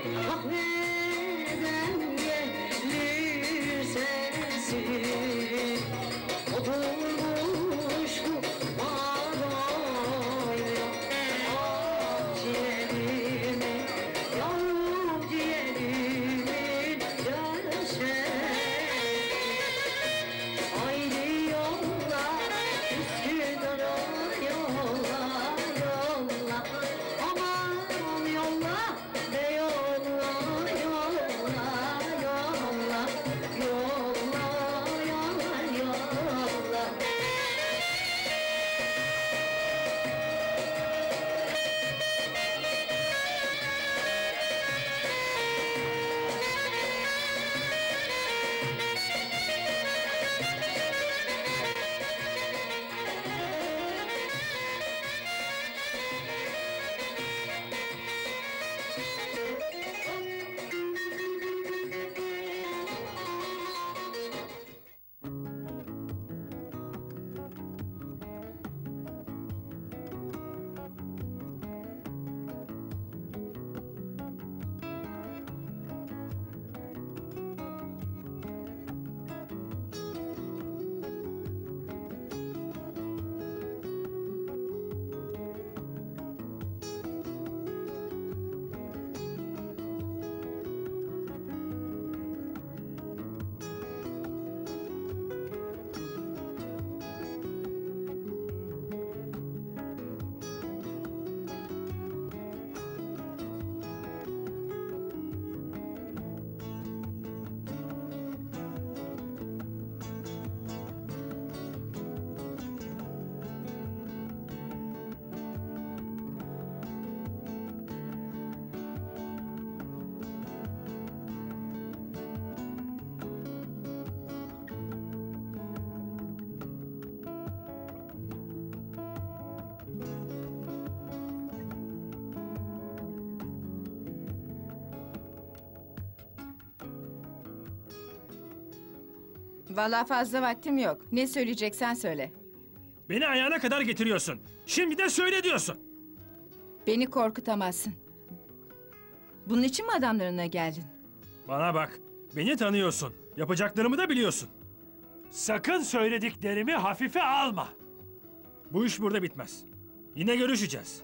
Ah neden gelir sensin? Oturmuş bu bağrayla. Ah ciğerimin, yavrum ciğerimin göğsü. Haydi yolla, Üsküdar'a yolla, yolla. Aman yolla, de yolla, yolla, yolla. Yolla, yolla, yolla. Vallahi fazla vaktim yok. Ne söyleyeceksen söyle. Beni ayağına kadar getiriyorsun. Şimdi de söyle diyorsun. Beni korkutamazsın. Bunun için mi adamlarına geldin? Bana bak, beni tanıyorsun. Yapacaklarımı da biliyorsun. Sakın söylediklerimi hafife alma. Bu iş burada bitmez. Yine görüşeceğiz.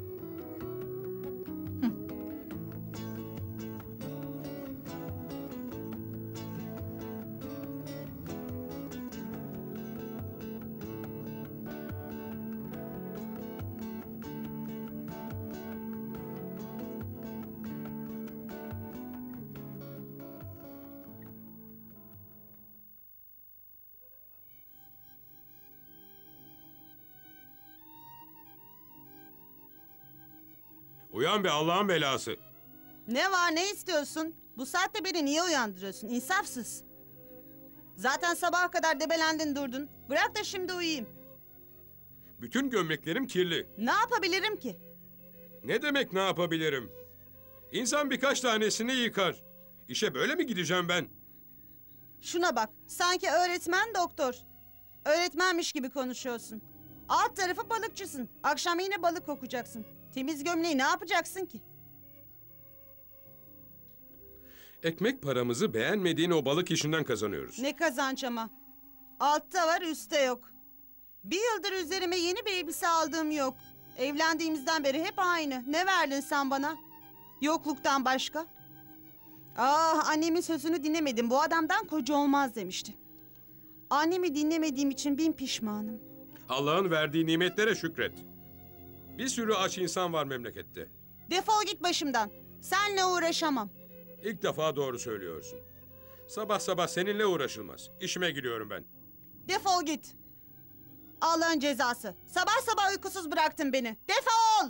Uyan be Allah'ın belası. Ne var, ne istiyorsun? Bu saatte beni niye uyandırıyorsun? İnsafsız. Zaten sabaha kadar debelendin durdun. Bırak da şimdi uyuyayım. Bütün gömleklerim kirli. Ne yapabilirim ki? Ne demek ne yapabilirim? İnsan birkaç tanesini yıkar. İşe böyle mi gideceğim ben? Şuna bak, sanki öğretmen doktor. Öğretmenmiş gibi konuşuyorsun. Alt tarafı balıkçısın. Akşam yine balık kokacaksın. Temiz gömleği ne yapacaksın ki? Ekmek paramızı beğenmediğin o balık işinden kazanıyoruz. Ne kazanç ama. Altta var, üstte yok. Bir yıldır üzerime yeni bir elbise aldığım yok. Evlendiğimizden beri hep aynı. Ne verdin sen bana? Yokluktan başka. Ah, annemin sözünü dinlemedim. Bu adamdan koca olmaz demişti. Annemi dinlemediğim için bin pişmanım. Allah'ın verdiği nimetlere şükret. Bir sürü aç insan var memlekette. Defol git başımdan. Seninle uğraşamam. İlk defa doğru söylüyorsun. Sabah sabah seninle uğraşılmaz. İşime gidiyorum ben. Defol git. Allah'ın cezası. Sabah sabah uykusuz bıraktın beni. Defol!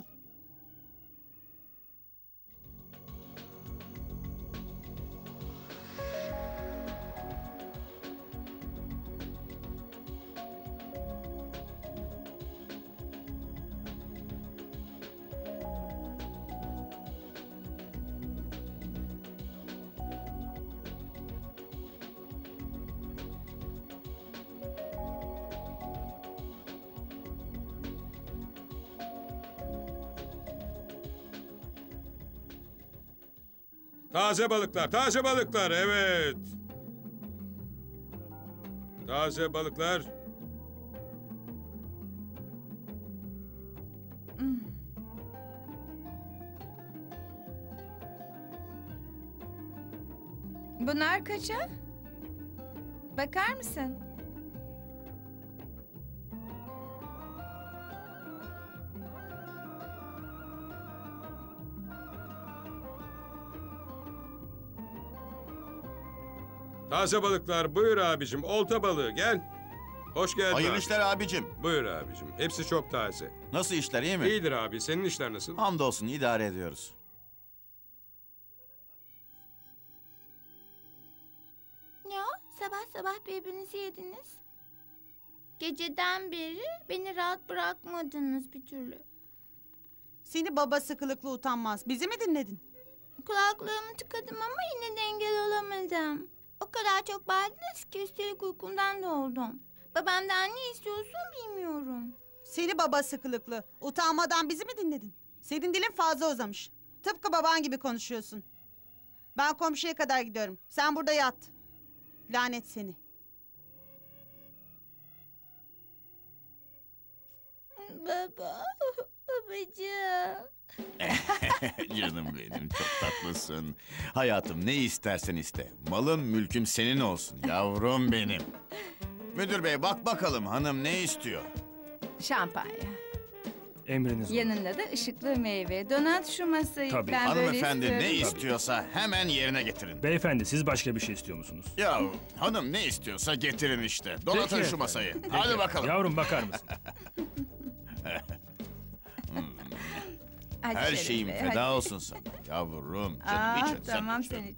Taze balıklar, taze balıklar, evet. Taze balıklar. Bunlar kaça? Bakar mısın? Taze balıklar, buyur abicim. Olta balığı, gel. Hoş geldin Hayırlı abi. işler abicim. Buyur abicim. Hepsi çok taze. Nasıl işler, iyi mi? İyidir abi. Senin işler nasıl? Hamdolsun, idare ediyoruz. Ne o? Sabah sabah birbirinizi yediniz. Geceden beri beni rahat bırakmadınız bir türlü. Seni babası kılıklı utanmaz. Bizi mi dinledin? Kulaklığımı tıkadım ama yine de engel olamadım. O kadar çok bağırdınız ki üstelik uykumdan da oldum. Babamdan ne istiyorsun bilmiyorum. Seni babası kılıklı. Utanmadan bizi mi dinledin? Senin dilin fazla uzamış. Tıpkı baban gibi konuşuyorsun. Ben komşuya kadar gidiyorum. Sen burada yat. Lanet seni. Baba, babacığım. Canım benim, çok tatlısın. Hayatım, ne istersen iste. Malın mülküm senin olsun yavrum benim. Müdür bey, bak bakalım hanım ne istiyor? Şampanya. Emriniz olur. Yanında da ışıklı meyve. Donat şu masayı. Tabii. Ben böyle Hanımefendi ne istiyorum. istiyorsa hemen yerine getirin. Beyefendi siz başka bir şey istiyor musunuz? Ya hanım ne istiyorsa getirin işte. Donatın Peki şu efendim, masayı. peki. Hadi bakalım. Yavrum bakar mısın? Hadi Her Şeref şeyim Bey, feda hadi. olsun sana. Yavrum, canım Aa, için. tamam sen iç.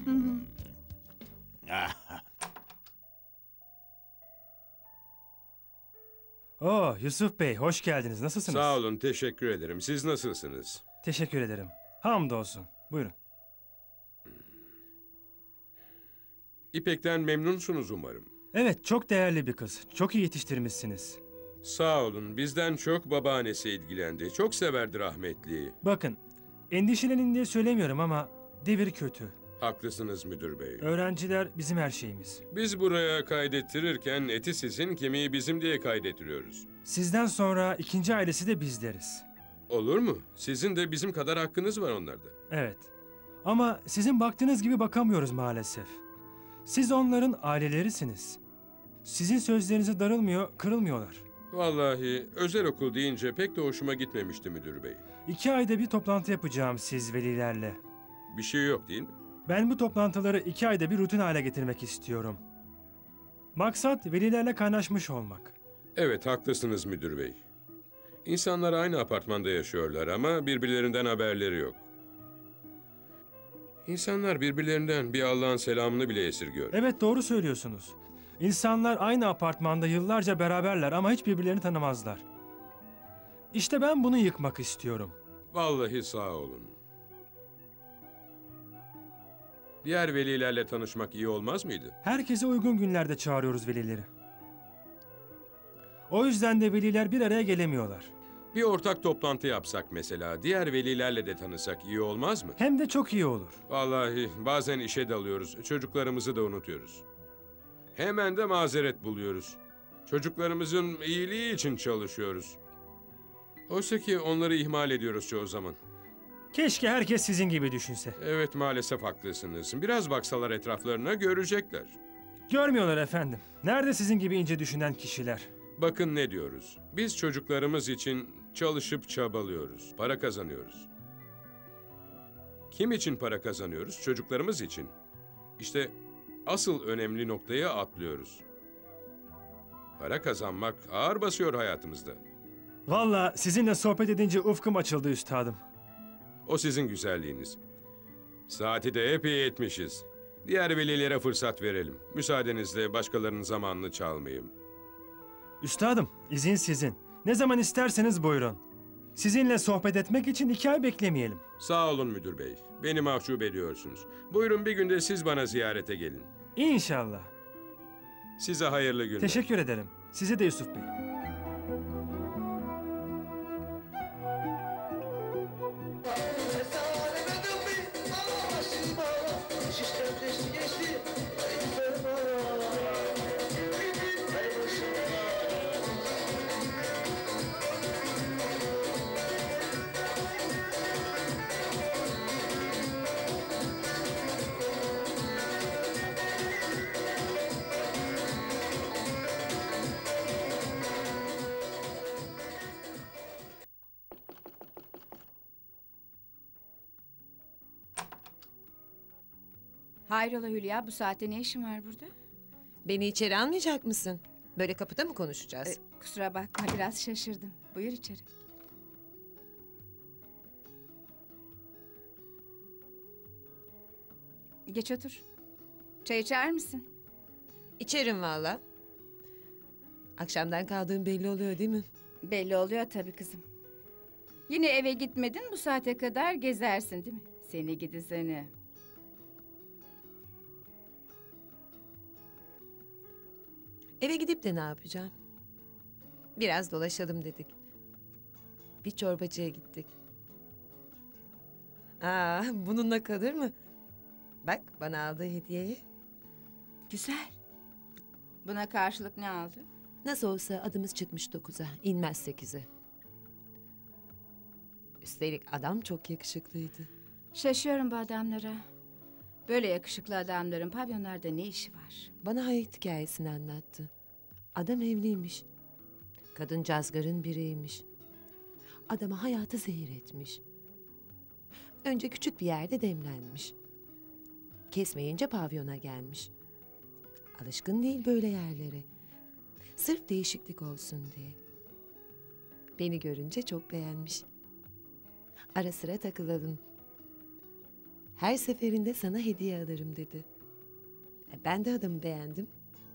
Oo Yusuf Bey hoş geldiniz. Nasılsınız? Sağ olun, teşekkür ederim. Siz nasılsınız? Teşekkür ederim. Hamdolsun. Buyurun. İpek'ten memnunsunuz umarım. Evet çok değerli bir kız. Çok iyi yetiştirmişsiniz. Sağ olun, bizden çok babaannesi ilgilendi. Çok severdi rahmetliyi. Bakın endişelenin diye söylemiyorum ama devir kötü. Haklısınız müdür bey. Öğrenciler bizim her şeyimiz. Biz buraya kaydettirirken eti sizin, kemiği bizim diye kaydettiriyoruz. Sizden sonra ikinci ailesi de bizleriz. Olur mu? Sizin de bizim kadar hakkınız var onlarda. Evet. Ama sizin baktığınız gibi bakamıyoruz maalesef. Siz onların ailelerisiniz. Sizin sözlerinize darılmıyor, kırılmıyorlar. Vallahi özel okul deyince pek de hoşuma gitmemişti müdür bey. 2 ayda bir toplantı yapacağım siz velilerle. Bir şey yok değil mi? Ben bu toplantıları 2 ayda bir rutin hale getirmek istiyorum. Maksat velilerle kaynaşmış olmak. Evet, haklısınız müdür bey. İnsanlar aynı apartmanda yaşıyorlar ama birbirlerinden haberleri yok. İnsanlar birbirlerinden bir Allah'ın selamını bile esirgiyor. Evet doğru söylüyorsunuz. İnsanlar aynı apartmanda yıllarca beraberler ama hiç birbirlerini tanımazlar. İşte ben bunu yıkmak istiyorum. Vallahi sağ olun. Diğer velilerle tanışmak iyi olmaz mıydı? Herkese uygun günlerde çağırıyoruz velileri. O yüzden de veliler bir araya gelemiyorlar. Bir ortak toplantı yapsak mesela, diğer velilerle de tanısak iyi olmaz mı? Hem de çok iyi olur. Vallahi bazen işe dalıyoruz, çocuklarımızı da unutuyoruz. Hemen de mazeret buluyoruz. Çocuklarımızın iyiliği için çalışıyoruz. Oysa ki onları ihmal ediyoruz çoğu zaman. Keşke herkes sizin gibi düşünse. Evet, maalesef haklısınız. Biraz baksalar etraflarına görecekler. Görmüyorlar efendim. Nerede sizin gibi ince düşünen kişiler? Bakın ne diyoruz. Biz çocuklarımız için çalışıp çabalıyoruz. Para kazanıyoruz. Kim için para kazanıyoruz? Çocuklarımız için. İşte asıl önemli noktaya atlıyoruz. Para kazanmak ağır basıyor hayatımızda. Vallahi sizinle sohbet edince ufkum açıldı üstadım. O sizin güzelliğiniz. Saati de epey etmişiz. Diğer velilere fırsat verelim. Müsaadenizle başkalarının zamanını çalmayayım. Üstadım, izin sizin. Ne zaman isterseniz buyurun. Sizinle sohbet etmek için 2 ay beklemeyelim. Sağ olun müdür bey. Beni mahcup ediyorsunuz. Buyurun bir günde siz bana ziyarete gelin. İnşallah. Size hayırlı günler. Teşekkür ederim. Size de Yusuf Bey. Esalemedim mi? Ama başıma Hayrola Hülya, bu saatte ne işin var burada? Beni içeri almayacak mısın? Böyle kapıda mı konuşacağız? Kusura bakma, biraz şaşırdım. Buyur içeri. Geç otur. Çay içer misin? İçerim valla. Akşamdan kaldığım belli oluyor değil mi? Belli oluyor tabii kızım. Yine eve gitmedin, bu saate kadar gezersin değil mi? Seni gidi seni. Eve gidip de ne yapacağım? Biraz dolaşalım dedik. Bir çorbacıya gittik. Bununla kalır mı? Bak bana aldığı hediyeyi. Güzel. Buna karşılık ne aldı? Nasıl olsa adımız çıkmış 9'a, inmez 8'e. Üstelik adam çok yakışıklıydı. Şaşıyorum bu adamlara. Böyle yakışıklı adamların pavyonlarda ne işi var? Bana hayat hikayesini anlattı. Adam evliymiş. Kadın cazgarın biriymiş. Adama hayatı zehir etmiş. Önce küçük bir yerde demlenmiş. Kesmeyince pavyona gelmiş. Alışkın değil böyle yerlere. Sırf değişiklik olsun diye. Beni görünce çok beğenmiş. Ara sıra takılalım. Her seferinde sana hediye alırım dedi. Ben de adamı beğendim.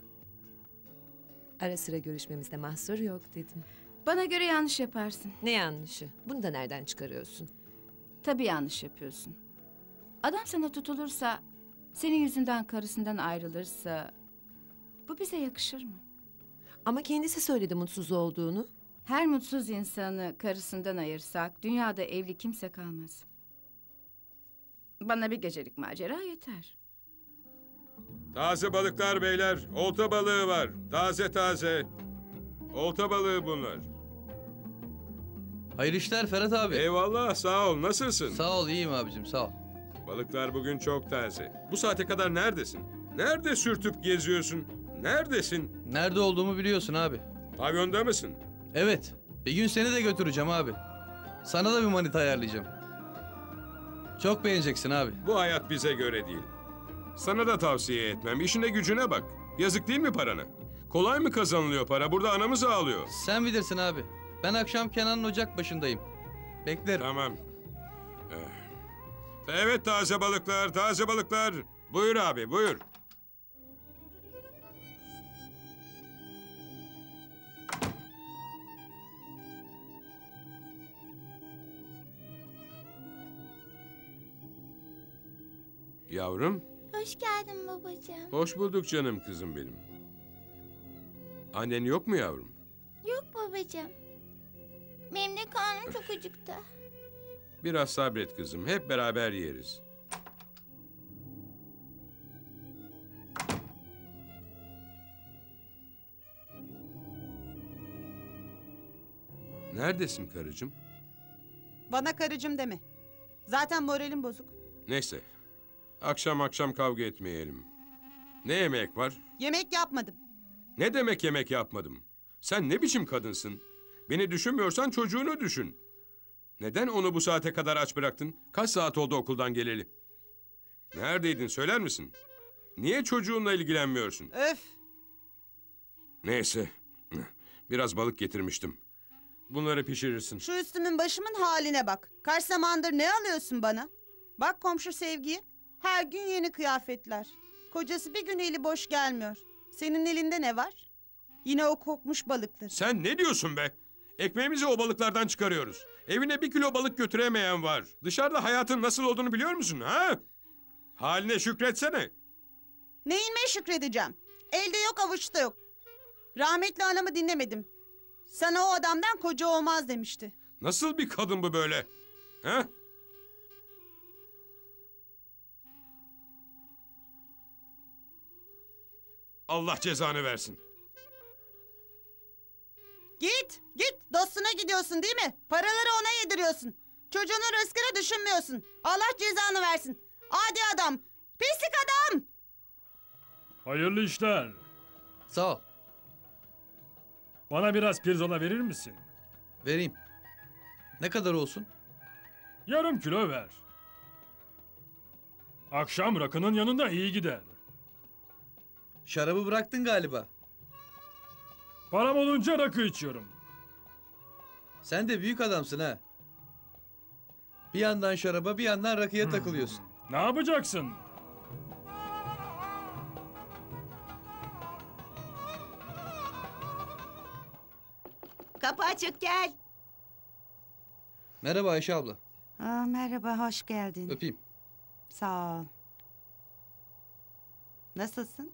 Ara sıra görüşmemizde mahsur yok dedim. Bana göre yanlış yaparsın. Ne yanlışı? Bunu da nereden çıkarıyorsun? Tabii yanlış yapıyorsun. Adam sana tutulursa, senin yüzünden karısından ayrılırsa... Bu bize yakışır mı? Ama kendisi söyledi mutsuz olduğunu. Her mutsuz insanı karısından ayırsak, dünyada evli kimse kalmaz. Bana bir gecelik macera yeter. Taze balıklar beyler. Olta balığı var. Taze taze. Olta balığı bunlar. Hayırlı işler Ferhat abi. Eyvallah, sağ ol. Nasılsın? Sağ ol, iyiyim abicim, sağ ol. Balıklar bugün çok taze. Bu saate kadar neredesin? Nerede sürtüp geziyorsun? Neredesin? Nerede olduğumu biliyorsun abi. Pavyonda mısın? Evet, bir gün seni de götüreceğim abi. Sana da bir manita ayarlayacağım. Çok beğeneceksin abi. Bu hayat bize göre değil. Sana da tavsiye etmem. İşine gücüne bak. Yazık değil mi parana? Kolay mı kazanılıyor para? Burada anamız ağlıyor. Sen bilirsin abi. Ben akşam Kenan'ın ocak başındayım. Beklerim. Tamam. Evet taze balıklar, taze balıklar. Buyur abi, buyur. Yavrum, Hoş geldin babacığım. hoş bulduk canım kızım benim. Annen yok mu yavrum? Yok babacığım. Benim de karnım çok acıktı. Biraz sabret kızım, hep beraber yeriz. Neredesin karıcığım? Bana karıcığım deme. Zaten moralim bozuk. Neyse, akşam akşam kavga etmeyelim. Ne yemek var? Yemek yapmadım. Ne demek yemek yapmadım? Sen ne biçim kadınsın? Beni düşünmüyorsan çocuğunu düşün. Neden onu bu saate kadar aç bıraktın? Kaç saat oldu okuldan geleli? Neredeydin söyler misin? Niye çocuğunla ilgilenmiyorsun? Öf! Neyse, biraz balık getirmiştim. Bunları pişirirsin. Şu üstümün başımın haline bak. Kaç zamandır ne alıyorsun bana? Bak komşu Sevgi'ye. Her gün yeni kıyafetler. Kocası bir gün eli boş gelmiyor. Senin elinde ne var? Yine o kokmuş balıktır. Sen ne diyorsun be? Ekmeğimizi o balıklardan çıkarıyoruz. Evine 1 kilo balık götüremeyen var. Dışarıda hayatın nasıl olduğunu biliyor musun ha? Haline şükretsene. Neyime şükredeceğim? Elde yok avuçta yok. Rahmetli anamı dinlemedim. Sana o adamdan koca olmaz demişti. Nasıl bir kadın bu böyle? Ha? Allah cezanı versin. Git, git. Dostuna gidiyorsun değil mi? Paraları ona yediriyorsun. Çocuğunun rızkını düşünmüyorsun. Allah cezanı versin. Adi adam. Pislik adam. Hayırlı işler. Sağ ol, Bana biraz pirzola verir misin? vereyim. Ne kadar olsun? Yarım kilo ver. Akşam rakının yanında iyi gider. Şarabı bıraktın galiba. Param olunca rakı içiyorum. Sen de büyük adamsın ha. Bir yandan şaraba bir yandan rakıya takılıyorsun. Ne yapacaksın? Kapı açık, gel. Merhaba Ayşe abla. Merhaba, hoş geldin. Öpeyim. Sağ ol. Nasılsın?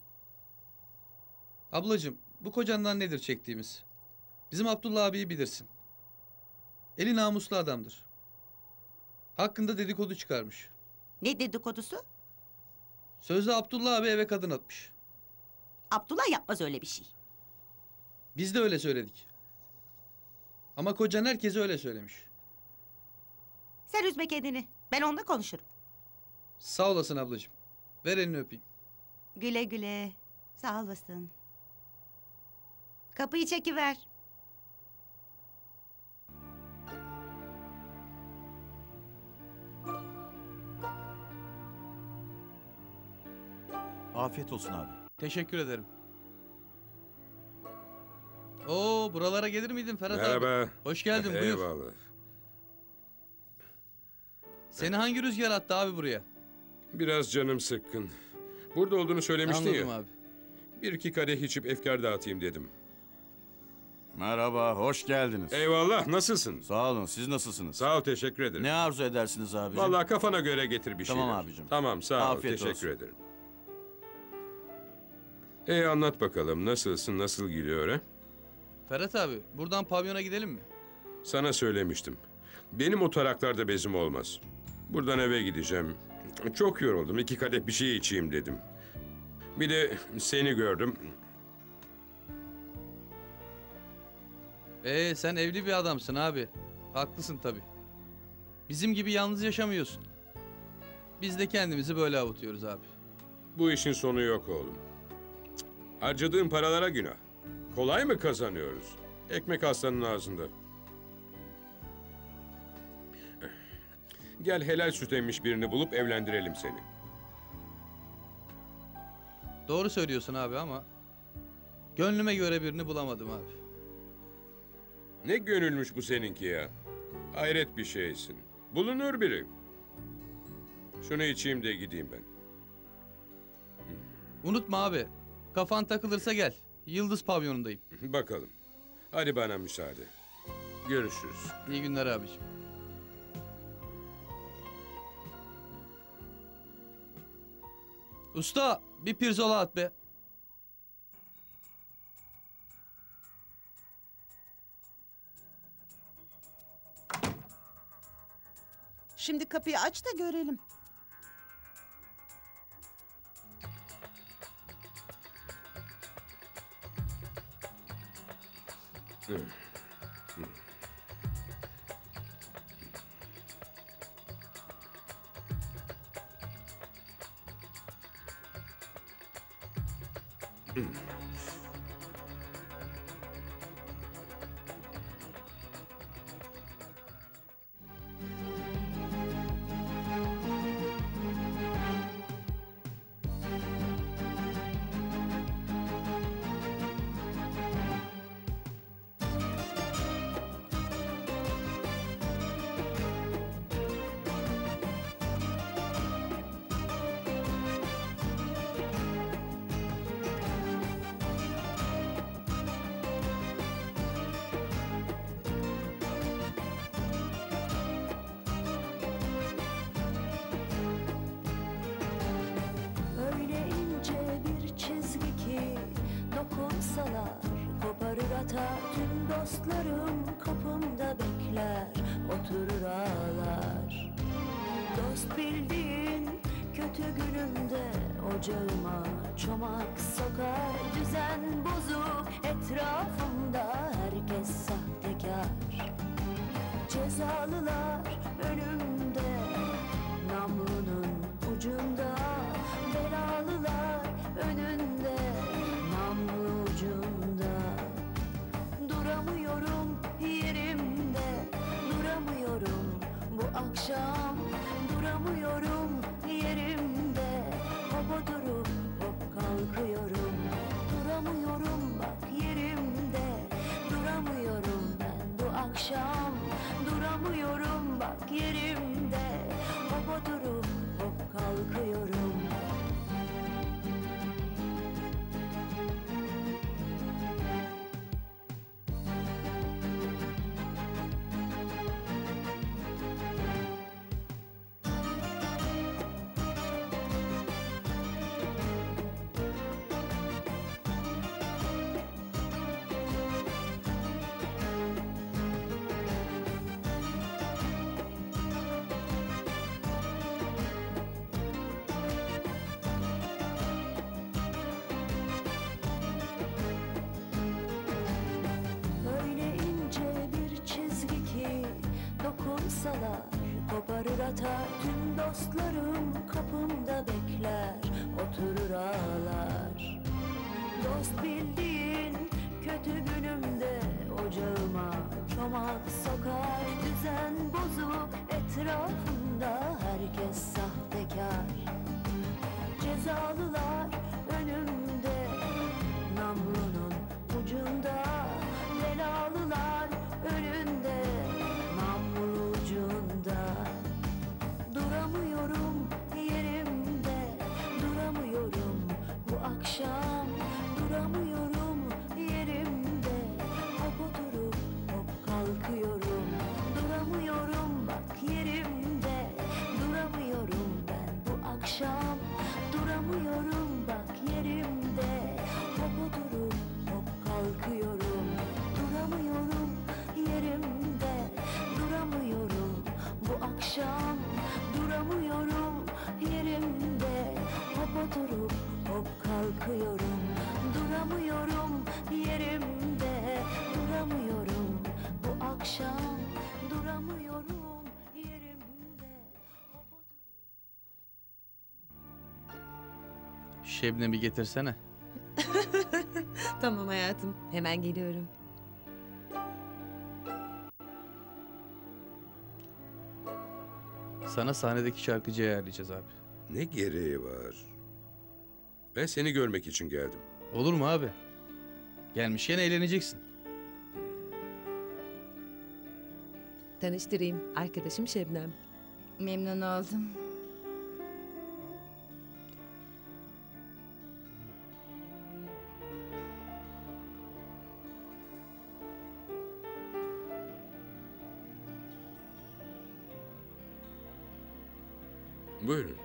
Ablacığım bu kocandan nedir çektiğimiz? Bizim Abdullah abiyi bilirsin. Eli namuslu adamdır. Hakkında dedikodu çıkarmış. Ne dedikodusu? Sözde Abdullah abi eve kadın atmış. Abdullah yapmaz öyle bir şey. Biz de öyle söyledik. Ama kocan herkese öyle söylemiş. Sen üzme kendini. Ben onunla konuşurum. Sağ olasın ablacığım. Ver elini öpeyim. Güle güle. Sağ olasın. Kapıyı çekiver. Afiyet olsun abi. Teşekkür ederim. Oo, buralara gelir miydin Ferhat abi? Merhaba. Hoş geldin, buyur. Eyvallah. Seni hangi rüzgar attı abi buraya? Biraz canım sıkkın. Burada olduğunu söylemiştin Anladım ya. abi. Bir iki kadeh içip efkar dağıtayım dedim. Merhaba, hoş geldiniz. Eyvallah, nasılsın? Sağ olun, siz nasılsınız? Sağ ol, teşekkür ederim. Ne arzu edersiniz abicim? Vallahi kafana göre getir bir Tamam şeyler. abicim. Tamam, sağ ol, Afiyet teşekkür olsun. ederim. Anlat bakalım, nasılsın, nasıl gidiyor ha? Ferhat abi, buradan pavyona gidelim mi? Sana söylemiştim. Benim o taraklarda bezim olmaz. Buradan eve gideceğim. Çok yoruldum, 2 kadeh bir şey içeyim dedim. Bir de seni gördüm. Sen evli bir adamsın abi. Haklısın tabii. Bizim gibi yalnız yaşamıyorsun. Biz de kendimizi böyle avutuyoruz abi. Bu işin sonu yok oğlum. Cık, harcadığın paralara günah. Kolay mı kazanıyoruz? Ekmek aslanın ağzında. Gel helal süt emmiş birini bulup evlendirelim seni. Doğru söylüyorsun abi ama gönlüme göre birini bulamadım abi. Ne gönülmüş bu seninki ya. Hayret bir şeysin. Bulunur biri. Şunu içeyim de gideyim ben. Unutma abi. Kafan takılırsa gel. Yıldız pavyonundayım. Bakalım. Hadi bana müsaade. Görüşürüz. İyi günler abiciğim. Usta bir pirzola at be. Şimdi kapıyı aç da görelim. Öyle ince bir çizgi ki dokunsalar koparır atar. Tüm dostlarım kapımda bekler, oturur ağlar. Dost bildiğin kötü günümde ocağıma çomak sokar. Düzen bozuk etrafımda herkes sahtekar. Cezalılar önümde, namlunun ucunda. Belalılar önünde, namlu ucunda. Duramıyorum yerimde, duramıyorum bu akşam. Duramıyorum yerimde. akşam duramıyorum bak yerimde. Hop oturup hop kalkıyorum. Öyle ince bir çizgi ki dokunsalar koparır atar. Tüm dostlarım kapımda bekler, oturur ağlar. Dost bildiğin kötü günümde ocağıma çomak sokar. Düzen bozuk etrafımda herkes sahtekar. Cezalılar önümde, namlunun ucunda. Belalılar önünde, namlu ucunda. Duramıyorum yerimde, duramıyorum bu akşam. Duramıyorum yerimde, hop oturup hop kalkıyorum. Duramıyorum bak yerimde, duramıyorum ben bu akşam. Duramıyorum bak yerimde, hop oturup hop kalkıyorum. Duramıyorum yerimde, duramıyorum bu akşam. Duramıyorum yerimde, hop oturup hop kalkıyorum. Duramıyorum yerimde, duramıyorum bu akşam. Duramıyorum yerimde, hop oturup. Şebnem'i getirsene. Tamam hayatım. Hemen geliyorum. Sana sahnedeki şarkıcıyı ayarlayacağız abi. Ne gereği var? Ben seni görmek için geldim. Olur mu abi? Gelmişken eğleneceksin. Tanıştırayım. Arkadaşım Şebnem. Memnun oldum. Buyurun.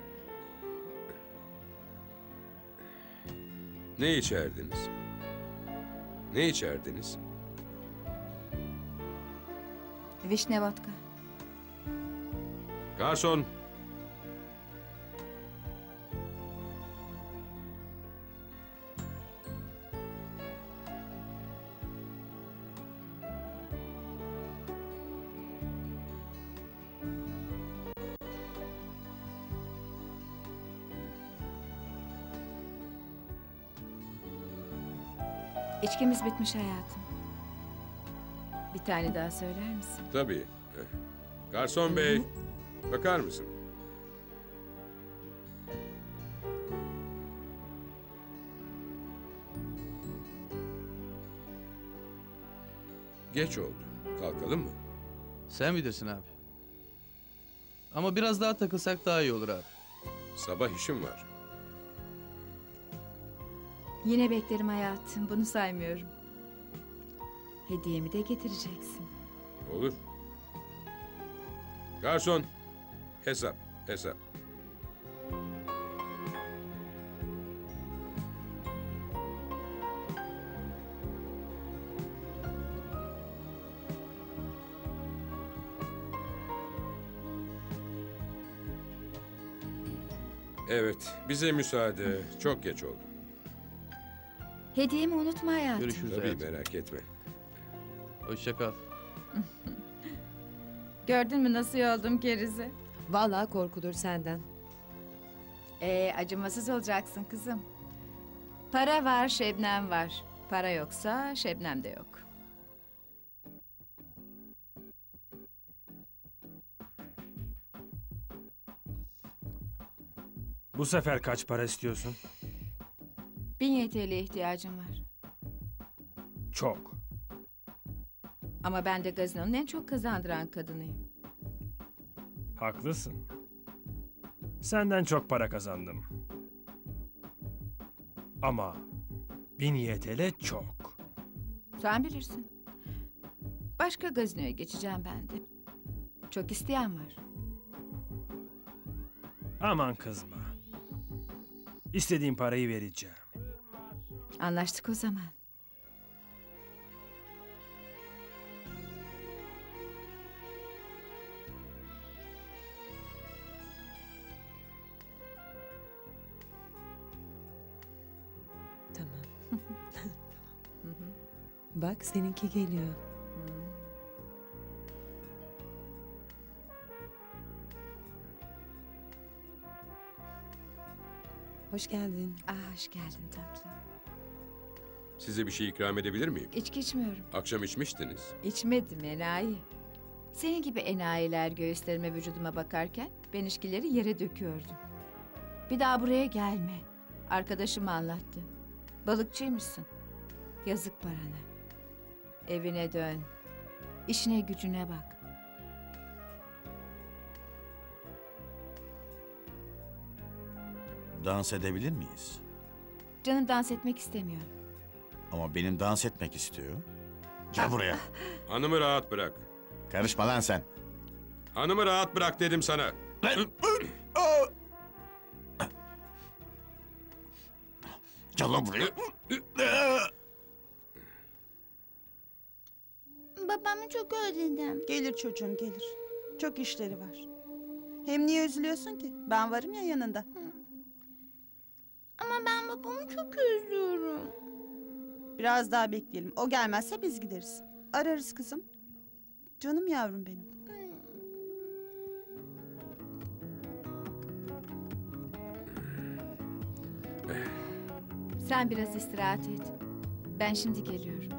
Ne içerdiniz? Ne içerdiniz? Vişne vodka. Garson! İçkimiz bitmiş hayatım. Bir tane daha söyler misin? Tabii. Garson bey, bakar mısın? Geç oldu. Kalkalım mı? Sen bilirsin abi. Ama biraz daha takılsak daha iyi olur abi. Sabah işim var. Yine beklerim hayatım. Bunu saymıyorum. Hediyemi de getireceksin. Olur. Garson, hesap, hesap. Evet, bize müsaade. Çok geç oldu. Hediyemi unutma hayatım. Görüşürüz Tabii, hayatım. merak etme. Hoşça kal. Gördün mü nasıl yoldum kerizi? Vallahi korkulur senden. Acımasız olacaksın kızım. Para var, Şebnem var. Para yoksa Şebnem de yok. Bu sefer kaç para istiyorsun? 1000 YTL'ye ihtiyacım var. Çok. Ama ben de gazinonun en çok kazandıran kadınıyım. Haklısın. Senden çok para kazandım. Ama 1000 YTL çok. Sen bilirsin. Başka gazinoya geçeceğim ben de. Çok isteyen var. Aman kızma. İstediğin parayı vereceğim. Anlaştık o zaman. Tamam. Bak seninki geliyor. Hoş geldin. Hoş geldin tatlım. Size bir şey ikram edebilir miyim? İçki içmiyorum. Akşam içmiştiniz. İçmedim enayi. Senin gibi enayiler göğüslerime vücuduma bakarken ben içkileri yere döküyordum. Bir daha buraya gelme. Arkadaşım anlattı. Balıkçıymışsın. Yazık parana. Evine dön. İşine gücüne bak. Dans edebilir miyiz? Canım dans etmek istemiyor. Ama benim dans etmek istiyor. Gel buraya. Hanımı rahat bırak. Karışma lan sen. Hanımı rahat bırak dedim sana. Gel lan buraya. Babamı çok özledim. Gelir çocuğum gelir. Çok işleri var. Hem niye üzülüyorsun ki? Ben varım ya yanında. Ama ben babamı çok özlüyorum. Biraz daha bekleyelim. O gelmezse biz gideriz. Ararız kızım. Canım yavrum benim. Sen biraz istirahat et. Ben şimdi geliyorum.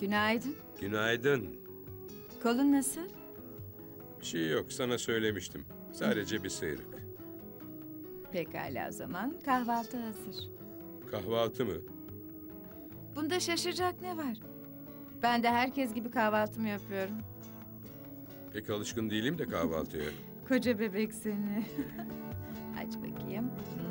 Günaydın. Günaydın. Kolun nasıl? Bir şey yok, sana söylemiştim. Sadece bir sıyrık. Pekala o zaman. Kahvaltı hazır. Kahvaltı mı? Bunda şaşıracak ne var? Ben de herkes gibi kahvaltımı yapıyorum. Pek alışkın değilim de kahvaltıya. Koca bebek seni. Aç bakayım.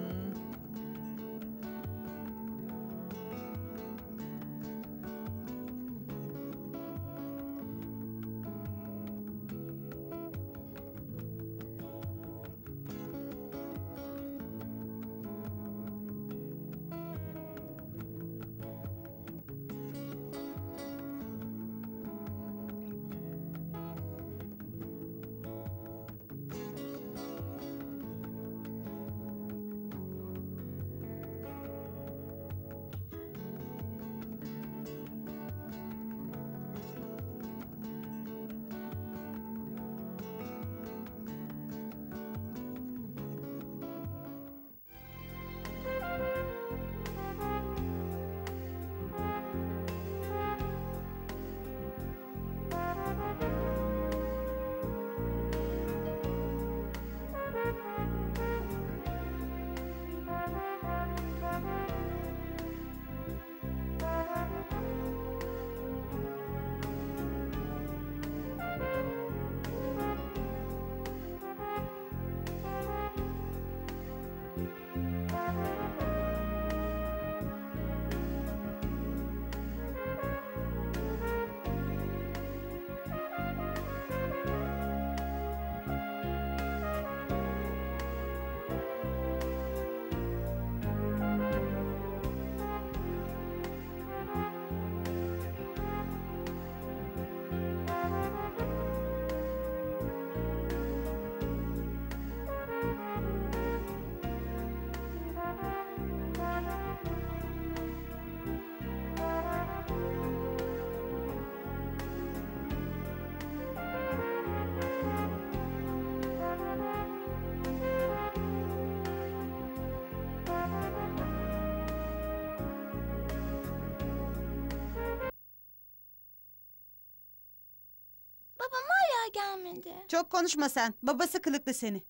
Babam hala gelmedi. Çok konuşma sen. Babası kılıklı seni.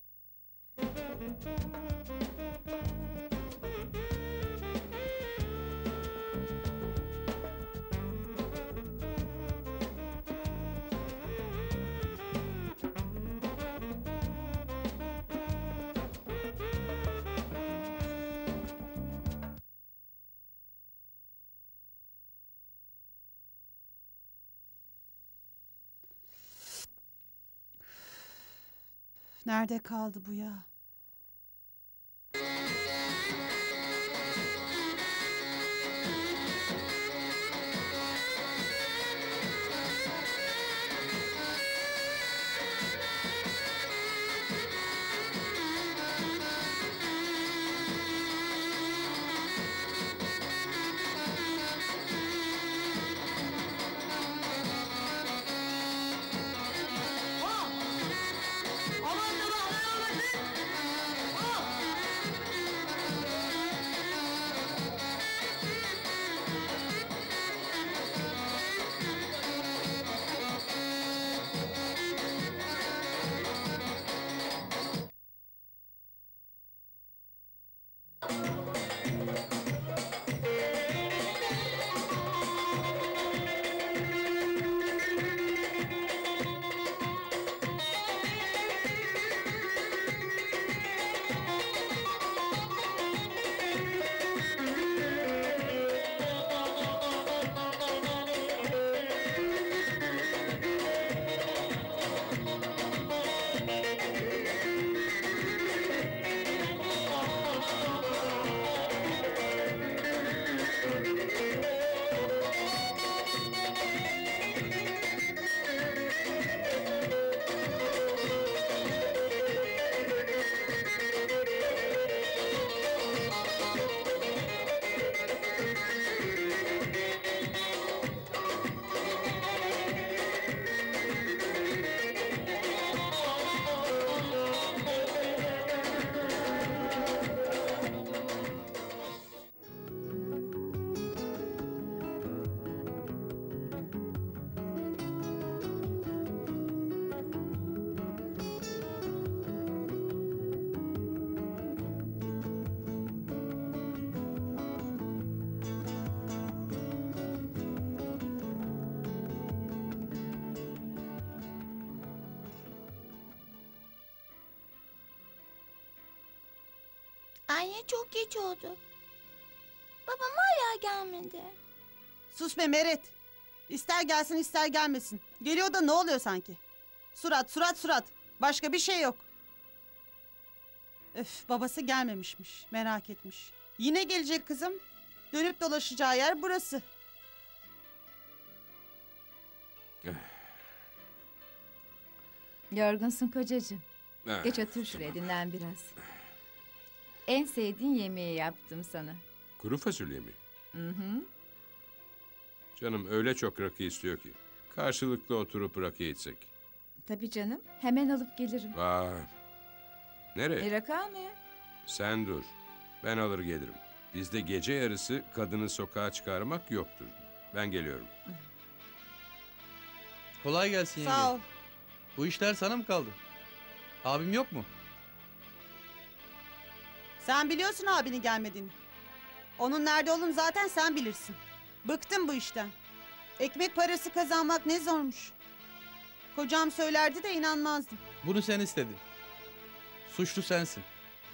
Nerede kaldı bu ya? Aman sabahlar olmasın. Anne çok geç oldu. Babam hala gelmedi. Sus be Meret. İster gelsin ister gelmesin. Geliyor da ne oluyor sanki? Surat surat surat. Başka bir şey yok. Öf, babası gelmemişmiş. Merak etmiş. Yine gelecek kızım. Dönüp dolaşacağı yer burası. Yorgunsun kocacığım. Ah, Geç otur şuraya dinlen biraz. En sevdiğin yemeği yaptım sana. Kuru fasulye mi? Hı hı. Canım öyle çok rakı istiyor ki. Karşılıklı oturup rakı içsek. Tabii canım. Hemen alıp gelirim. Vay. Nereye? Rakı almaya. Sen dur. Ben alır gelirim. Bizde gece yarısı kadını sokağa çıkarmak yoktur. Ben geliyorum. Kolay gelsin yenge. Sağ ol. Bu işler sana mı kaldı? Abim yok mu? Sen biliyorsun abinin gelmediğini. Onun nerede olduğunu zaten sen bilirsin. Bıktım bu işten. Ekmek parası kazanmak ne zormuş. Kocam söylerdi de inanmazdım. Bunu sen istedin. Suçlu sensin.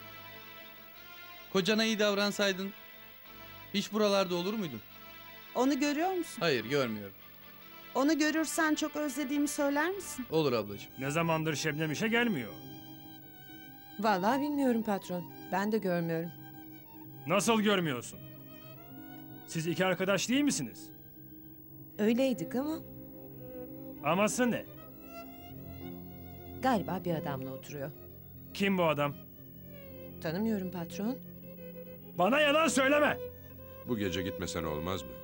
Kocana iyi davransaydın hiç buralarda olur muydun? Onu görüyor musun? Hayır, görmüyorum. Onu görürsen çok özlediğimi söyler misin? Olur ablacığım. Ne zamandır Şebnem işe gelmiyor? Vallahi bilmiyorum patron. Ben de görmüyorum. Nasıl görmüyorsun? Siz iki arkadaş değil misiniz? Öyleydik ama Aması ne? galiba bir adamla oturuyor. Kim bu adam? Tanımıyorum patron. Bana yalan söyleme! Bu gece gitmesen olmaz mı?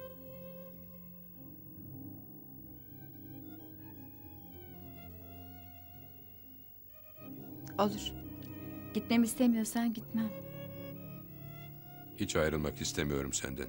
Olur. Gitmemi istemiyorsan gitmem. Hiç ayrılmak istemiyorum senden.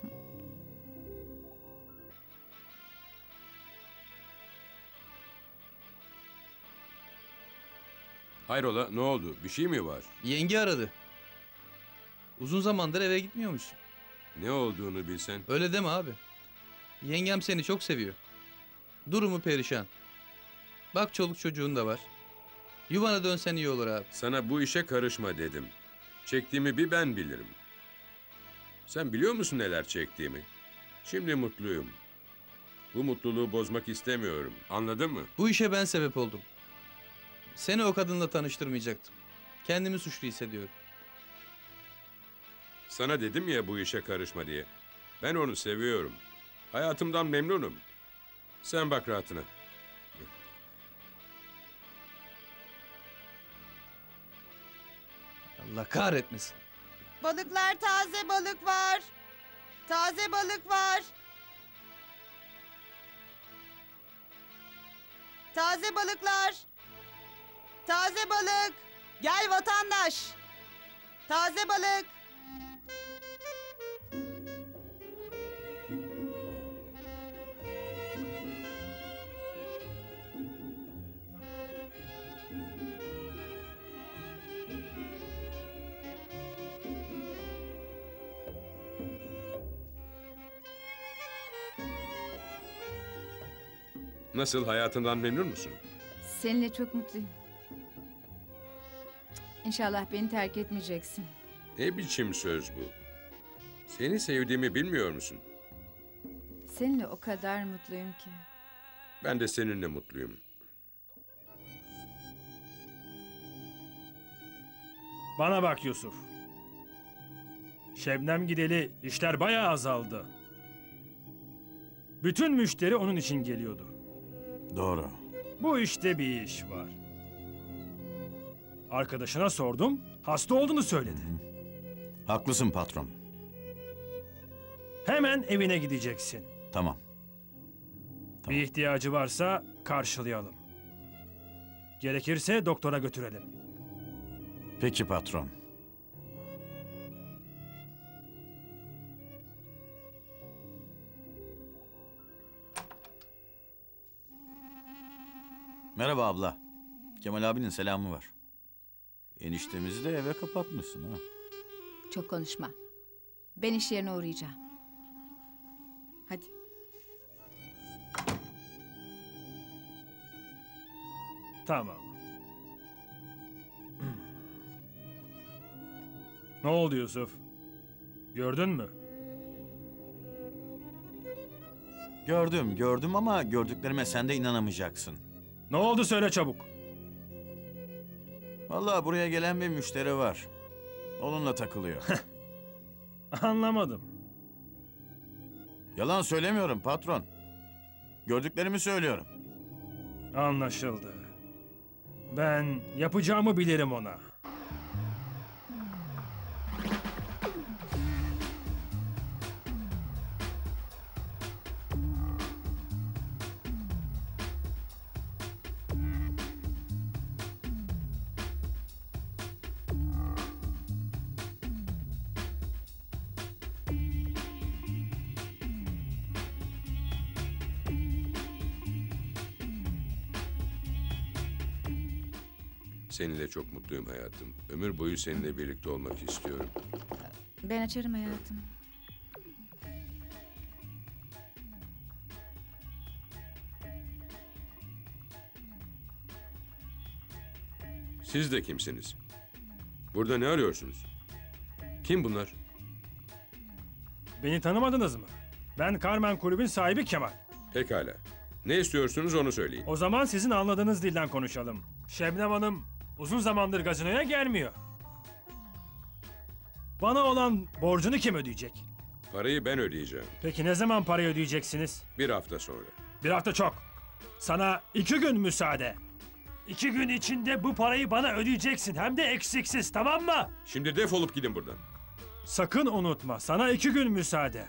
Hayrola, ne oldu? Bir şey mi var? Yenge aradı. Uzun zamandır eve gitmiyormuş. Ne olduğunu bilsen. Öyle deme abi. Yengem seni çok seviyor. Durumu perişan. Bak çoluk çocuğun da var. Yuvana dönsen iyi olur abi. Sana bu işe karışma dedim. Çektiğimi bir ben bilirim. Sen biliyor musun neler çektiğimi? Şimdi mutluyum. Bu mutluluğu bozmak istemiyorum. Anladın mı? Bu işe ben sebep oldum. Seni o kadınla tanıştırmayacaktım. Kendimi suçlu hissediyorum. Sana dedim ya bu işe karışma diye. Ben onu seviyorum. Hayatımdan memnunum. Sen bak rahatına. Allah kahretmesin. Balıklar taze balık var. Taze balık var. Taze balıklar. Taze balık. Gel vatandaş. Taze balık. Nasıl, hayatından memnun musun? Seninle çok mutluyum. İnşallah beni terk etmeyeceksin. Ne biçim söz bu? Seni sevdiğimi bilmiyor musun? Seninle o kadar mutluyum ki. Ben de seninle mutluyum. Bana bak Yusuf. Şebnem gideli işler bayağı azaldı. Bütün müşteri onun için geliyordu. Doğru. Bu işte bir iş var. Arkadaşına sordum, hasta olduğunu söyledi. Haklısın patron. Hemen evine gideceksin. Tamam. Bir ihtiyacı varsa karşılayalım. Gerekirse doktora götürelim. Peki patron. Merhaba abla. Kemal abinin selamı var. Eniştemizi de eve kapatmışsın ha. Çok konuşma. Ben iş yerine uğrayacağım. Hadi. Tamam. Ne oldu Yusuf? Gördün mü? Gördüm ama gördüklerime sen de inanamayacaksın. Ne oldu söyle çabuk. Vallahi buraya gelen bir müşteri var. Onunla takılıyor. Anlamadım. Yalan söylemiyorum patron. Gördüklerimi söylüyorum. Anlaşıldı. Ben yapacağımı bilirim ona. Seninle çok mutluyum hayatım. Ömür boyu seninle birlikte olmak istiyorum. Ben açarım hayatım. Siz de kimsiniz? Burada ne arıyorsunuz? Kim bunlar? Beni tanımadınız mı? Ben Carmen Kulübün sahibi Kemal. Pekala. Ne istiyorsunuz onu söyleyin. O zaman sizin anladığınız dilden konuşalım. Şebnem Hanım uzun zamandır gazinoya gelmiyor. Bana olan borcunu kim ödeyecek? Parayı ben ödeyeceğim. Peki ne zaman parayı ödeyeceksiniz? Bir hafta sonra. Bir hafta çok. Sana 2 gün müsaade. 2 gün içinde bu parayı bana ödeyeceksin. Hem de eksiksiz, tamam mı? Şimdi defolup gidin buradan. Sakın unutma. Sana 2 gün müsaade.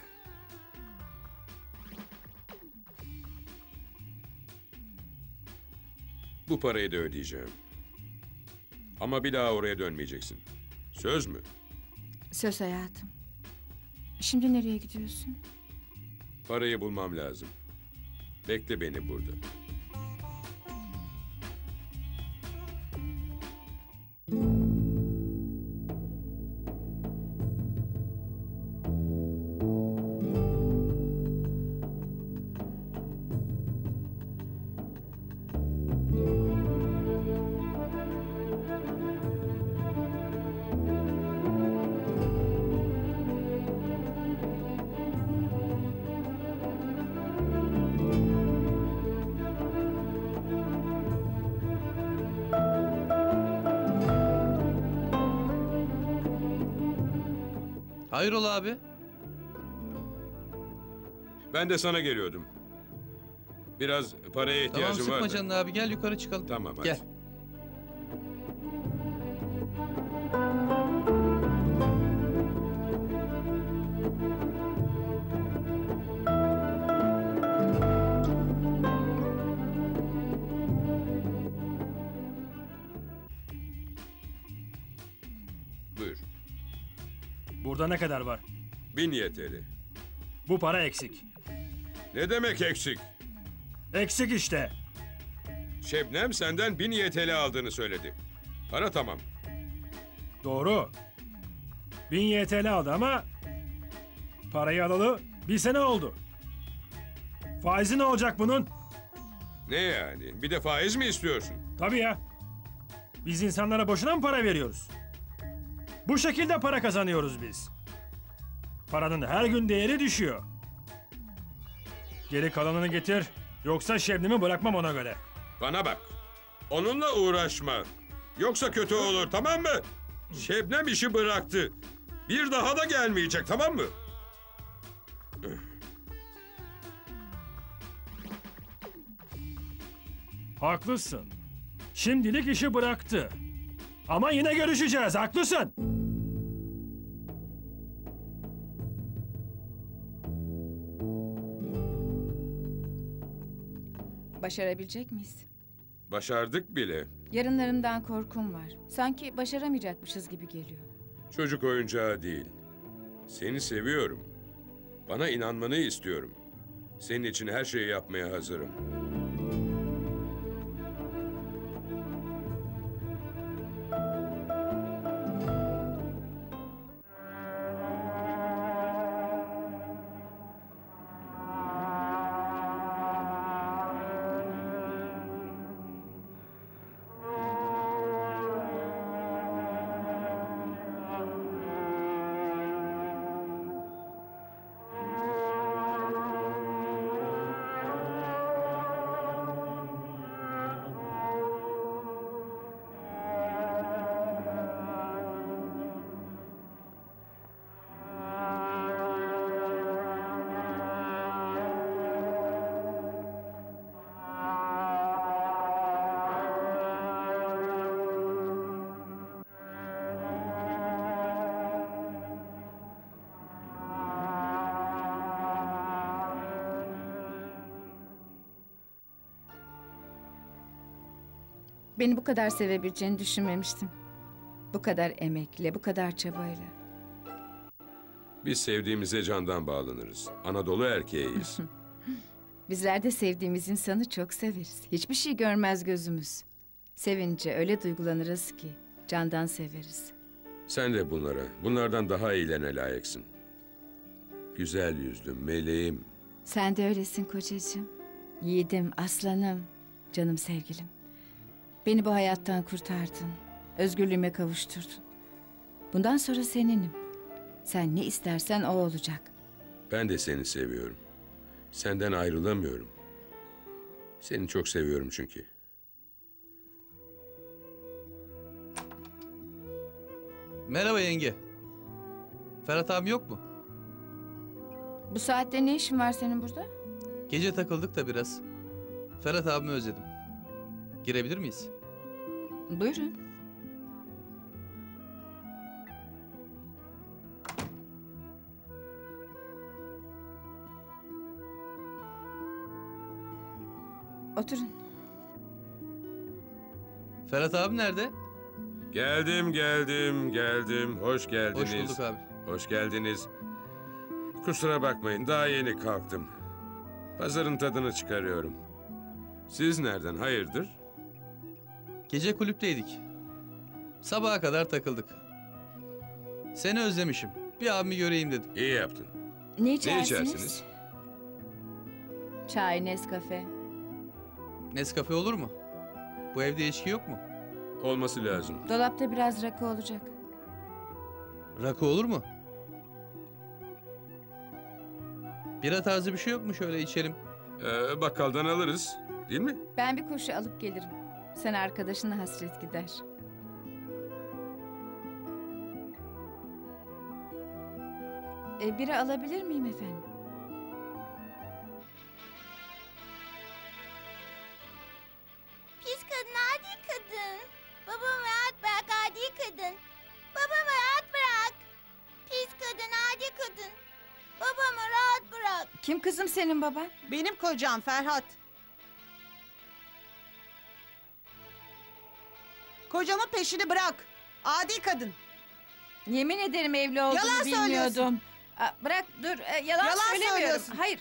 Bu parayı da ödeyeceğim. Ama bir daha oraya dönmeyeceksin. Söz mü? Söz hayatım. Şimdi nereye gidiyorsun? Parayı bulmam lazım. Bekle beni burada. Hayrola abi? Ben de sana geliyordum. Biraz paraya Tamam ihtiyacım var sıkma da. canını abi gel yukarı çıkalım. Tamam hadi. Gel. Buyur. Burada ne kadar var? 1000 YTL. Bu para eksik. Ne demek eksik? Eksik işte. Şebnem senden 1000 YTL aldığını söyledi. Para tamam. Doğru. 1000 YTL aldı ama parayı alalı 1 sene oldu. Faizi ne olacak bunun? Ne yani? Bir de faiz mi istiyorsun? Tabii ya. Biz insanlara boşuna mı para veriyoruz? Bu şekilde para kazanıyoruz biz. Paranın her gün değeri düşüyor. Geri kalanını getir, yoksa Şebnem'i bırakmam ona göre. Bana bak. Onunla uğraşma. Yoksa kötü olur, tamam mı? Şebnem işi bıraktı. Bir daha da gelmeyecek, tamam mı? Haklısın. Şimdilik işi bıraktı. Ama yine görüşeceğiz, haklısın. Başarabilecek miyiz? Başardık bile. Yarınlarımdan korkum var. Sanki başaramayacakmışız gibi geliyor. Çocuk oyuncağı değil. Seni seviyorum. Bana inanmanı istiyorum. Senin için her şeyi yapmaya hazırım. Beni bu kadar sevebileceğini düşünmemiştim. Bu kadar emekle, bu kadar çabayla. Biz sevdiğimize candan bağlanırız. Anadolu erkeğiyiz. Bizler de sevdiğimiz insanı çok severiz. Hiçbir şey görmez gözümüz. Sevince öyle duygulanırız ki candan severiz. Sen de bunlardan daha iyilene layıksın. Güzel yüzlüm, meleğim. Sen de öylesin kocacığım. Yiğidim, aslanım, canım sevgilim. Beni bu hayattan kurtardın. Özgürlüğüme kavuşturdun. Bundan sonra seninim. Sen ne istersen o olacak. Ben de seni seviyorum. Senden ayrılamıyorum. Seni çok seviyorum çünkü. Merhaba yenge. Ferhat abi yok mu? Bu saatte ne işin var senin burada? Gece takıldık da biraz. Ferhat abimi özledim. Girebilir miyiz? Buyurun. Oturun. Ferhat abi nerede? Geldim. Hoş geldiniz. Hoş bulduk abi. Hoş geldiniz. Kusura bakmayın, daha yeni kalktım. Pazarın tadını çıkarıyorum. Siz nereden, hayırdır? Gece kulüpteydik. Sabaha kadar takıldık. Seni özlemişim. Bir abimi göreyim dedim. İyi yaptın. Ne içersiniz? Ne içersiniz? Çay, Nescafe. Nescafe olur mu? Bu evde içki yok mu? Olması lazım. Dolapta biraz rakı olacak. Rakı olur mu? Bira tarzı bir şey yok mu, şöyle içelim? Bakkaldan alırız, değil mi? Ben bir koşu alıp gelirim. Sen arkadaşınla hasret gider. Bira alabilir miyim efendim? Pis kadın, adi kadın. Babamı rahat bırak, adi kadın. Babamı rahat bırak. Pis kadın, adi kadın. Babamı rahat bırak. Kim kızım senin baban? Benim kocam Ferhat. Kocamın peşini bırak. Adi kadın. Yemin ederim evli olduğunu Yalan bilmiyordum. söylüyorsun. Bırak dur, yalan, Yalan söylemiyorum. söylüyorsun. Hayır,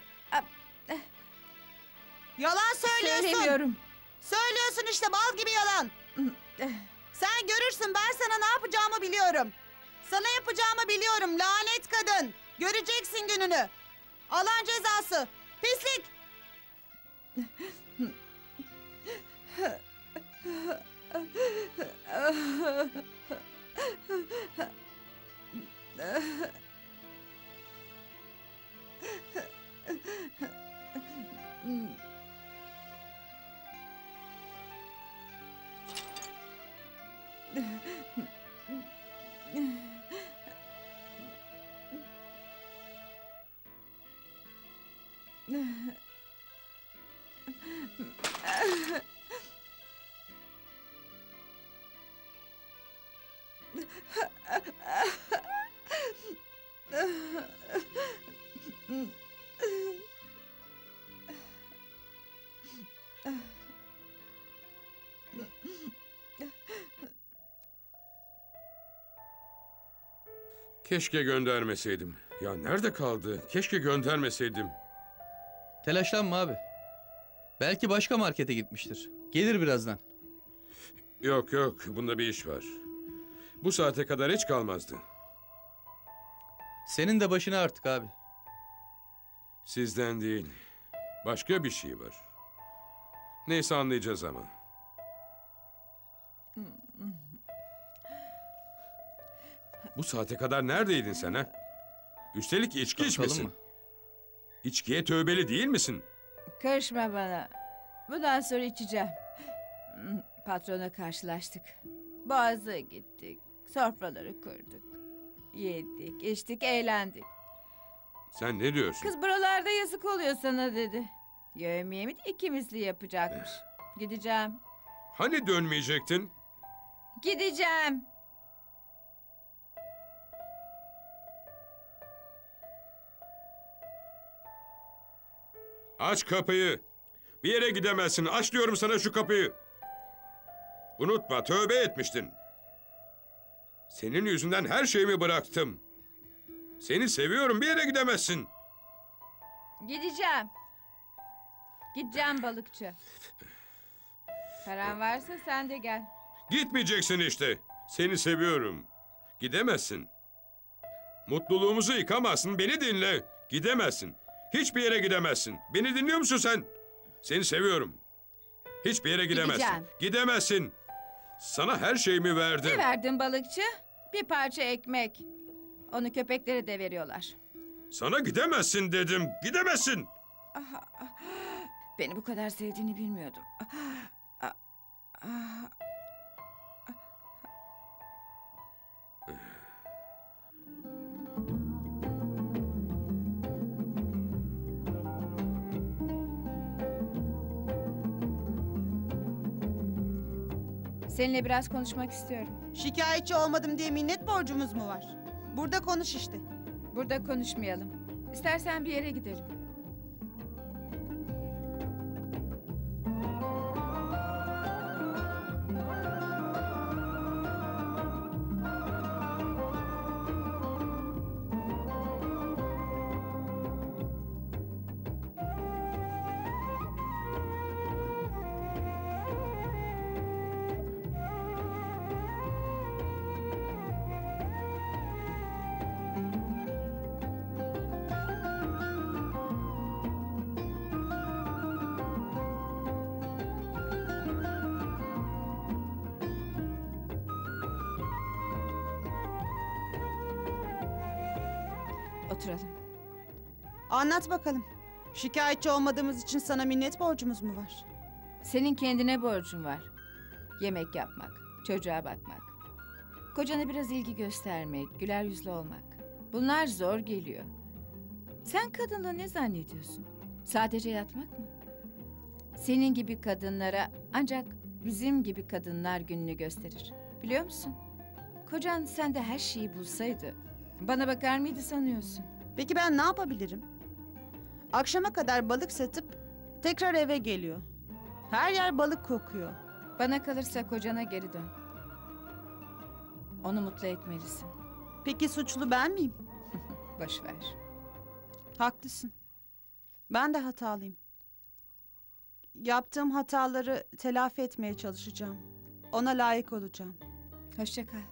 Yalan söylüyorsun. söylemiyorum. Söylüyorsun işte, bal gibi yalan. Sen görürsün, ben sana ne yapacağımı biliyorum. Sana yapacağımı biliyorum, lanet kadın. Göreceksin gününü. Alan cezası. Pislik. Keşke göndermeseydim. Ya nerede kaldı? Keşke göndermeseydim. Telaşlanma abi. Belki başka markete gitmiştir. Gelir birazdan. Yok, bunda bir iş var. Bu saate kadar hiç kalmazdı. Senin de başına artık abi. Sizden değil. Başka bir şey var. Neyse, anlayacağız ama. Bu saate kadar neredeydin sen ha? Üstelik içki Tanıtalım içmesin. mı? İçkiye tövbeli değil misin? Karışma bana. Bundan sonra içeceğim. Patrona karşılaştık. Boğaz'a gittik. Sofraları kurduk. Yedik, içtik, eğlendik. Sen ne diyorsun? Kız buralarda yazık oluyor sana dedi. Yevmiyemi de ikimizli yapacakmış. Gideceğim. Hani dönmeyecektin? Gideceğim. Aç kapıyı. Bir yere gidemezsin. Aç diyorum sana şu kapıyı. Unutma, tövbe etmiştin. Senin yüzünden her şeyimi bıraktım. Seni seviyorum, bir yere gidemezsin. Gideceğim. Gideceğim balıkçı. Paran varsa sen de gel. Gitmeyeceksin işte. Seni seviyorum. Gidemezsin. Mutluluğumuzu yıkamazsın, beni dinle. Gidemezsin. Hiçbir yere gidemezsin. Beni dinliyor musun sen? Seni seviyorum. Hiçbir yere gidemezsin. Gideceğim. Gidemezsin. Sana her şeyimi verdim. Ne verdin balıkçı? Bir parça ekmek. Onu köpeklere de veriyorlar. Sana gidemezsin dedim. Gidemezsin. Beni bu kadar sevdiğini bilmiyordum. Seninle biraz konuşmak istiyorum. Şikayetçi olmadım diye minnet borcumuz mu var? Burada konuş işte. Burada konuşmayalım. İstersen bir yere gidelim. Oturalım. Anlat bakalım. Şikayetçi olmadığımız için sana minnet borcumuz mu var? Senin kendine borcun var. Yemek yapmak, çocuğa bakmak. Kocana biraz ilgi göstermek, güler yüzlü olmak. Bunlar zor geliyor. Sen kadınlığı ne zannediyorsun? Sadece yatmak mı? Senin gibi kadınlara ancak bizim gibi kadınlar gününü gösterir. Biliyor musun? Kocan sende her şeyi bulsaydı bana bakar mıydı sanıyorsun? Peki ben ne yapabilirim? Akşama kadar balık satıp tekrar eve geliyor. Her yer balık kokuyor. Bana kalırsa kocana geri dön. Onu mutlu etmelisin. Peki suçlu ben miyim? Boş ver. Haklısın. Ben de hatalıyım. Yaptığım hataları telafi etmeye çalışacağım. Ona layık olacağım. Hoşça kal.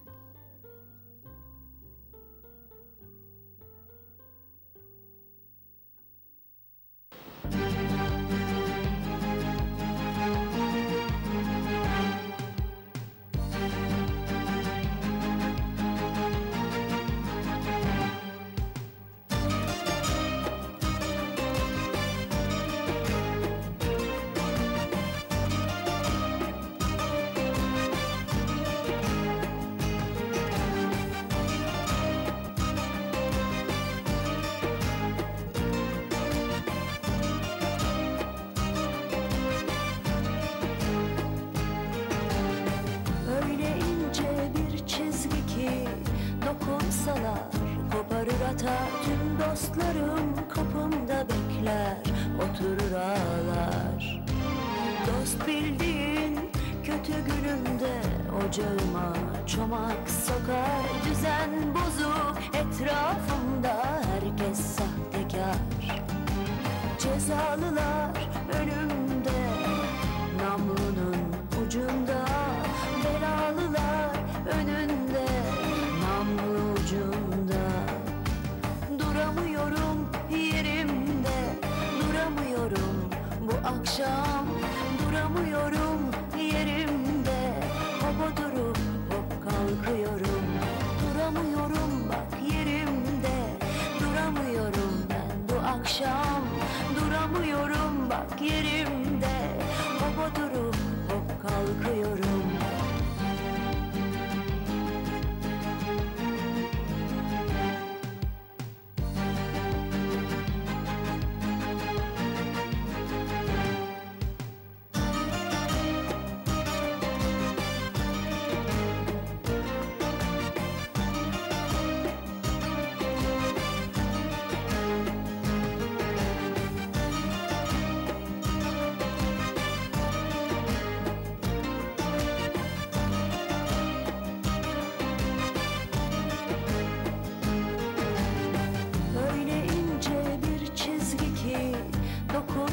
Öyle ince bir çizgi ki dokunsalar koparır atar. Tüm dostlarım kapımda bekler, oturur ağlar. Dost bildiğin kötü günümde ocağıma çomak sokar. Düzen bozuk etrafımda, herkes sahtekar. Cezalılar önümde, namlunun ucunda. Belalılar önünde, namlu ucunda. Duramıyorum yerimde, duramıyorum bu akşam. Duramıyorum yerimde, hop oturup hop kalkıyorum. Duramıyorum bak yerimde, duramıyorum ben bu akşam. Duramıyorum bak yerimde, hop oturup hop kalkıyorum.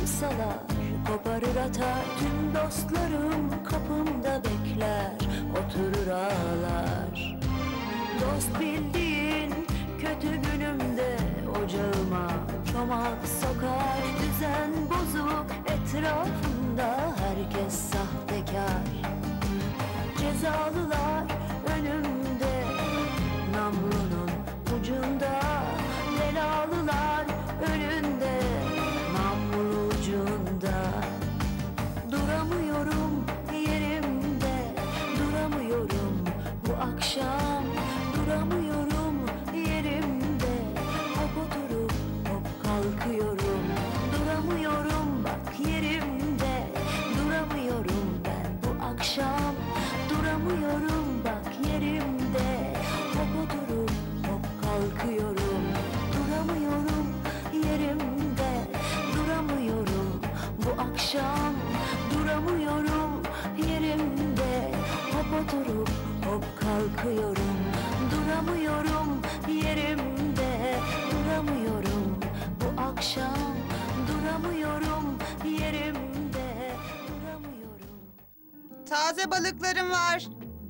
çağırsalar koparır atar. Tüm dostlarım kapımda bekler, oturur ağlar. Dost bildiğin kötü günümde ocağıma çomak sokar. Düzen bozuk etrafında herkes sahtekar. Cezalılar önümde, namlunun ucunda. Belalılar önünde, namlu ucunda. Duramıyorum yerimde, duramıyorum bu akşam. Duramıyorum yerimde, hop oturup hop kalkıyorum. Duramıyorum bak yerimde, duramıyorum ben bu akşam. Duramıyorum bak yerimde, hop oturup hop kalkıyorum. Duramıyorum yerimde, duramıyorum bu akşam. Duramıyorum yerimde, hop oturup hop kalkıyorum. Duramıyorum yerimde, duramıyorum bu akşam. Duramıyorum yerimde, duramıyorum. Taze balıklarım var.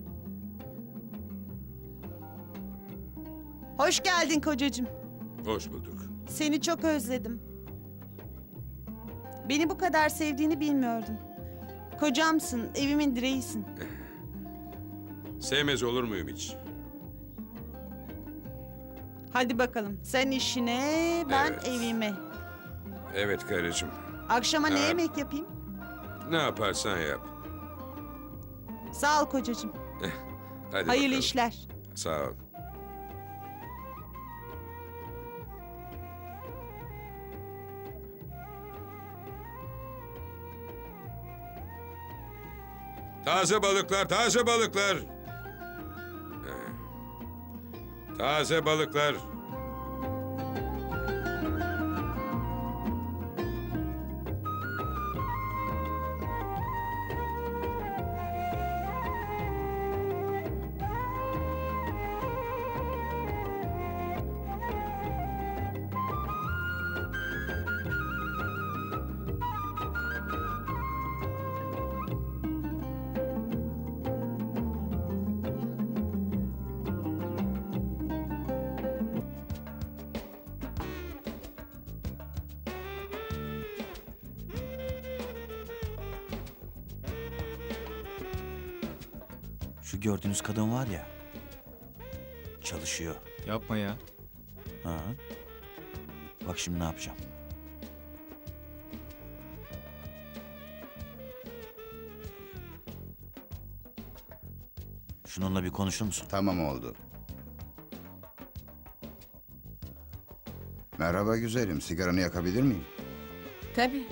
Hoş geldin kocacığım. Hoş bulduk. Seni çok özledim. Beni bu kadar sevdiğini bilmiyordum. Kocamsın, evimin direğisin. Sevmez olur muyum hiç? Hadi bakalım, sen işine, ben Evet. evime. Evet karıcığım. Akşama ne Ha. yemek yapayım? Ne yaparsan yap. Sağ ol kocacığım. Hadi Hayırlı bakalım. işler. Sağ ol. Taze balıklar, taze balıklar. Taze balıklar. Şu gördüğünüz kadın var ya, çalışıyor. Yapma ya. Ha. Bak şimdi ne yapacağım. Şununla bir konuşur musun? Tamam oldu. Merhaba güzelim, sigaranı yakabilir miyim? Tabii.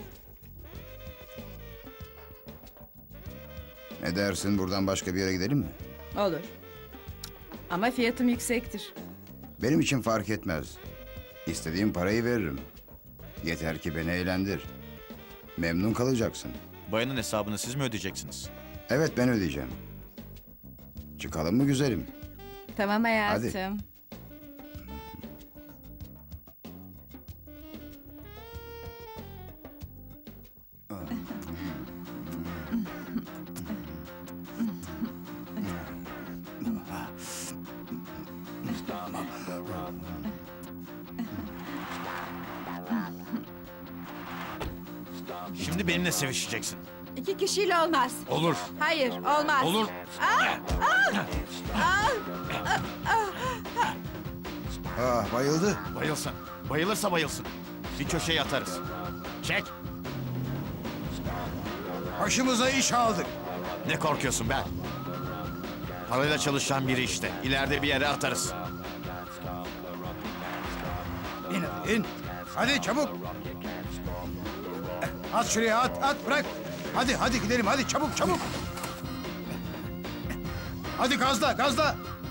Ne dersin, buradan başka bir yere gidelim mi? Olur. Ama fiyatım yüksektir. Benim için fark etmez. İstediğim parayı veririm. Yeter ki beni eğlendir. Memnun kalacaksın. Bayanın hesabını siz mi ödeyeceksiniz? Evet, ben ödeyeceğim. Çıkalım mı güzelim? Tamam hayatım. Şimdi benimle sevişeceksin. 2 kişiyle olmaz. Olur. Hayır, olmaz. Olur. Ah, bayıldı. Bayılsın. Bayılırsa bayılsın. Bir köşeye atarız. Çek. Başımıza iş aldık. Ne korkuyorsun be? Parayla çalışan biri işte. İleride bir yere atarız. İn. Hadi çabuk. At şuraya, at, bırak. Hadi gidelim, hadi çabuk. Hadi gazla.